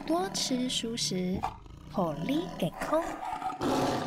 多吃蔬食，互你健康。